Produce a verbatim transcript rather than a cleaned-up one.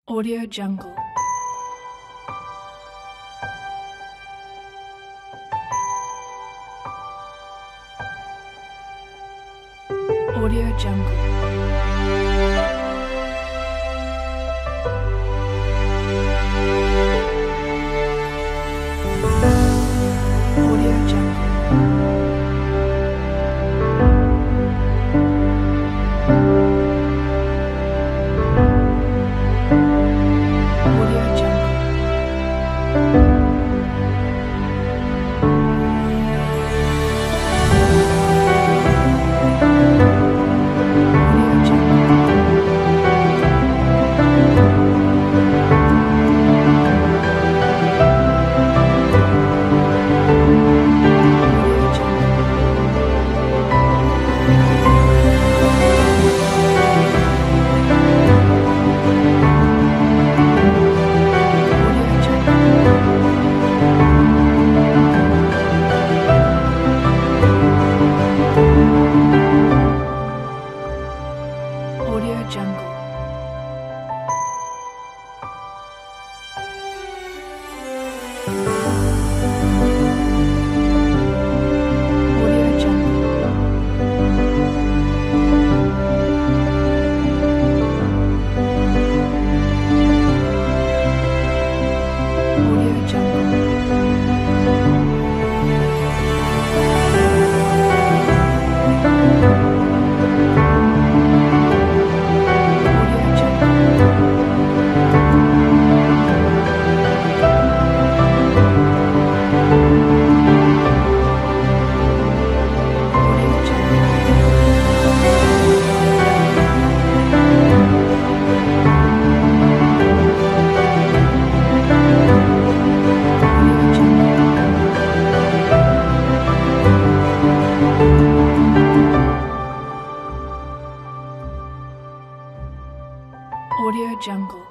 Audio Jungle. Audio Jungle. Audio Jungle. Audio Jungle. Audio Jungle. Audio Jungle. Audio Jungle. Audio Jungle. Audio Jungle. Audio Jungle. Audio Jungle. Audio Jungle. Audio Jungle. Audio Jungle.